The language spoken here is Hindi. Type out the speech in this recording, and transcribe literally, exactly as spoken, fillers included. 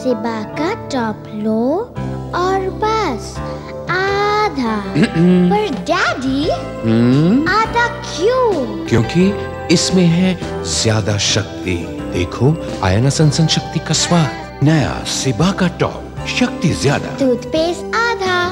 सिबा का टॉप लो और बस आधा। पर डैडी, आधा क्यों? क्योंकि इसमें है ज्यादा शक्ति। देखो, आया ना सनसन शक्ति का स्वाद। नया सिबा का टॉप, शक्ति ज्यादा। टूथपेस्ट आधा,